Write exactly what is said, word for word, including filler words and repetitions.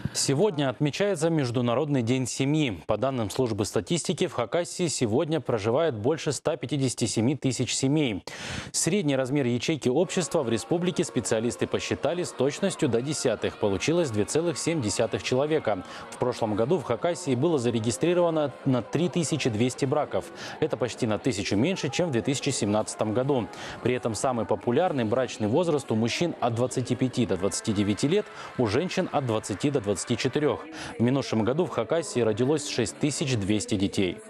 Сегодня отмечается Международный день семьи. По данным службы статистики, в Хакасии сегодня проживает больше ста пятидесяти семи тысяч семей. Средний размер ячейки общества в республике специалисты посчитали с точностью до десятых. Получилось две целых семь десятых человека. В прошлом году в Хакасии было зарегистрировано на три тысячи двести браков. Это почти на тысячу меньше, чем в две тысячи семнадцатом году. При этом самый популярный брачный возраст у мужчин от двадцати пяти до двадцати девяти лет, у женщин от двадцати до двадцати четырёх. В минувшем году в Хакасии родилось шесть тысяч двести детей.